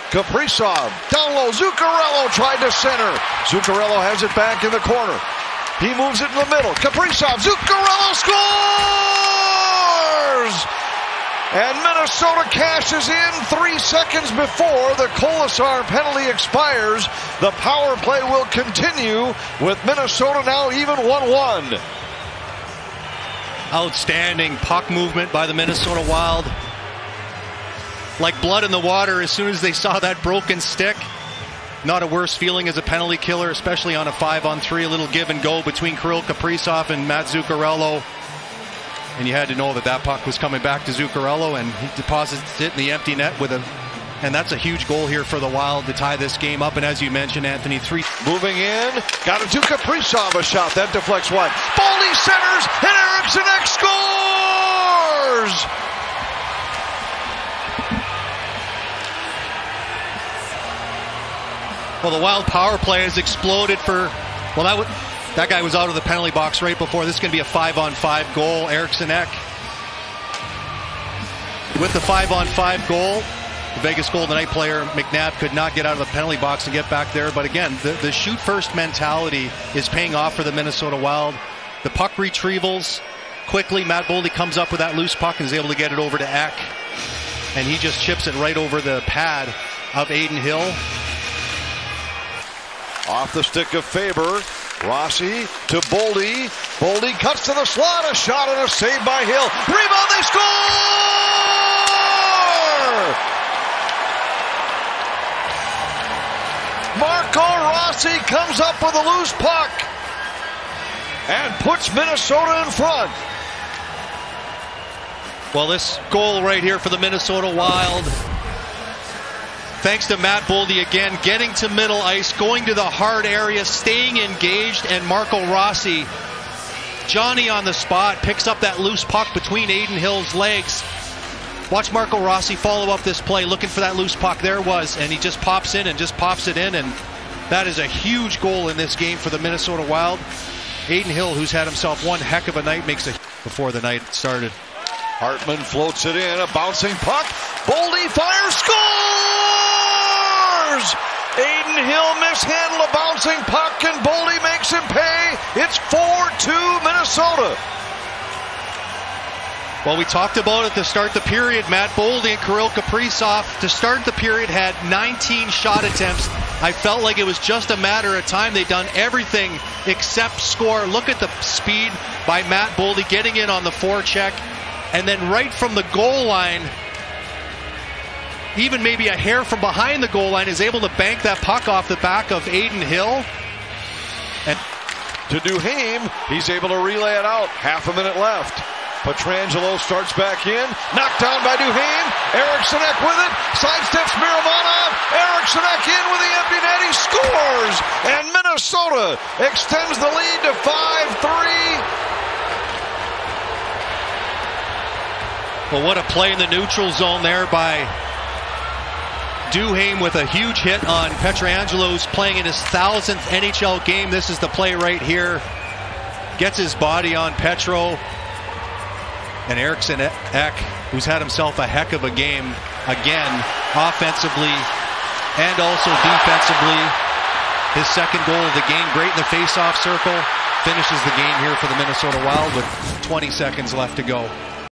Kaprizov down low. Zuccarello tried to center. Zuccarello has it back in the corner. He moves it in the middle. Kaprizov, Zuccarello scores! And Minnesota cashes in 3 seconds before the Kolasar penalty expires. The power play will continue with Minnesota now even 1-1. Outstanding puck movement by the Minnesota Wild. Like blood in the water as soon as they saw that broken stick. Not a worse feeling as a penalty killer, especially on a 5-on-3, a little give and go between Kirill Kaprizov and Matt Zuccarello. And you had to know that that puck was coming back to Zuccarello, and he deposits it in the empty net with a, and that's a huge goal here for the Wild to tie this game up. And as you mentioned, Anthony, moving in, got it to Kaprizov, a shot that deflects wide. Boldy centers, and Eriksson scores! Well, the Wild power play has exploded for, well, that guy was out of the penalty box right before. This is going to be a 5-on-5 goal. Eriksson with the 5-on-5 goal. The Vegas Golden Knight player, McNabb, could not get out of the penalty box and get back there. But again, the shoot-first mentality is paying off for the Minnesota Wild. The puck retrievals quickly. Matt Boldy comes up with that loose puck and is able to get it over to Ek. And he just chips it right over the pad of Adin Hill. Off the stick of Faber. Rossi to Boldy. Boldy cuts to the slot. A shot and a save by Hill. Rebound, they score! Marco Rossi comes up with a loose puck and puts Minnesota in front. Well, this goal right here for the Minnesota Wild, thanks to Matt Boldy again, getting to middle ice, going to the hard area, staying engaged, and Marco Rossi, Johnny on the spot, picks up that loose puck between Adin Hill's legs. Watch Marco Rossi follow up this play, looking for that loose puck. There it was, and he just pops in and just pops it in, and that is a huge goal in this game for the Minnesota Wild. Adin Hill, who's had himself one heck of a night, makes a before the night started. Hartman floats it in, a bouncing puck. Boldy fires, scores! Adin Hill mishandled a bouncing puck, and Boldy makes him pay. It's 4-2 Minnesota. Well, we talked about it to start the period. Matt Boldy and Kirill Kaprizov to start the period had 19 shot attempts. I felt like it was just a matter of time. They'd done everything except score. Look at the speed by Matt Boldy getting in on the forecheck. And then right from the goal line, even maybe a hair from behind the goal line, is able to bank that puck off the back of Adin Hill. And to Duhaime, he's able to relay it out. Half a minute left. Pietrangelo starts back in. Knocked down by Duhaime. Eriksson with it. Sidesteps Miravanov. Eriksson in with the empty net. He scores. And Minnesota extends the lead to 5-3. Well, what a play in the neutral zone there by Duhaime with a huge hit on Pietrangelo, who's playing in his 1000th NHL game. This is the play right here. Gets his body on Petro. And Eriksson Ek, who's had himself a heck of a game again, offensively and also defensively. His second goal of the game, great in the face-off circle. Finishes the game here for the Minnesota Wild with 20 seconds left to go.